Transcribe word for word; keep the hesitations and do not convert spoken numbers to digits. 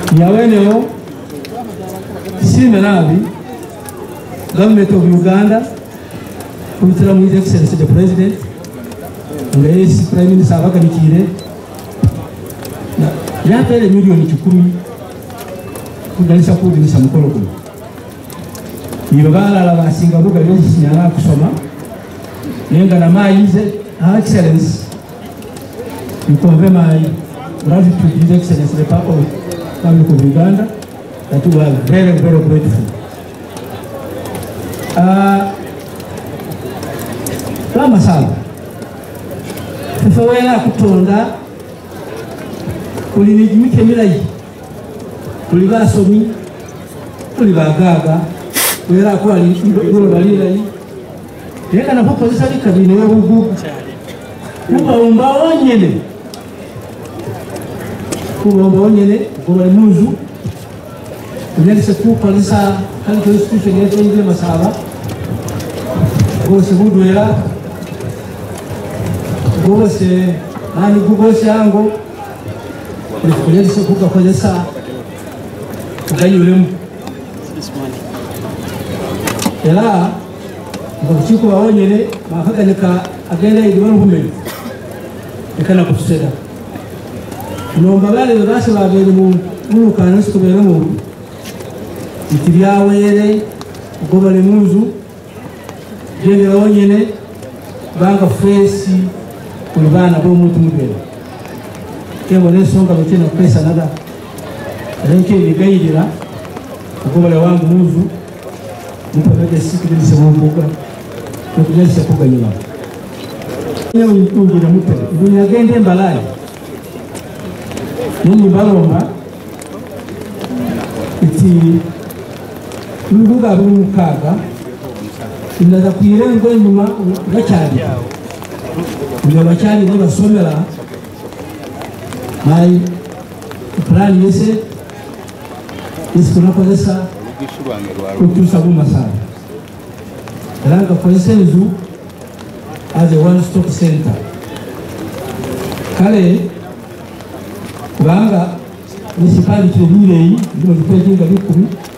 Yaweneyo Simenabi, Government of Uganda, Kulitira mu His Excellency the President, Rais Prime Minister Abakanikire, yapele milioni kikumi kuganisha kuudisha mkono kuno. Yibala la basinga buga byosi nyana kusoma. Nenga na maize Her Excellency. You convey my gratitude to His Excellency the Papa of Uganda, that we are very, very grateful. Uh, Lama sana. Fifawela kutonda kulinijimike milai. Kuliba somi, kuliba gaga, wera kwa ngolo balilai. Yeka na papa zisa kabine webugu. Kuba umba onyene. Kuba umba onyene, kuba muzu. Kunyali se kupa lisa kali kwa institution yetu ile masaba. Gose budwera. Gose nani gose yango. Kunyali se kupa kwa lisa kuganyulemu. Ela ngochiko waonyene mafakanika agenda idimano humeni. Ekana kuseda. Nomba bale basi babere mu mulukana sikubera mu itibyawe gobale muzu gende waonyene banga face kulibana bo muntu mubera. Kemo nesonga bakena pesa nada. Renke ligayidira gobale wangu muzu mpaka siku ile sembuka tukianza kuganyima. Leo nikuja mpe dunia gende mbalai. Nini balomba iti nduga rukaga indaza kuirengo nyuma gachali. Ndio bachali ndio basomera mai plan yese isikunakozesa kutusa bumasana. Ranga Kwesenzu as a one-stop center. Kale kubanga municipality y'Irei ndio ipekinga bikumi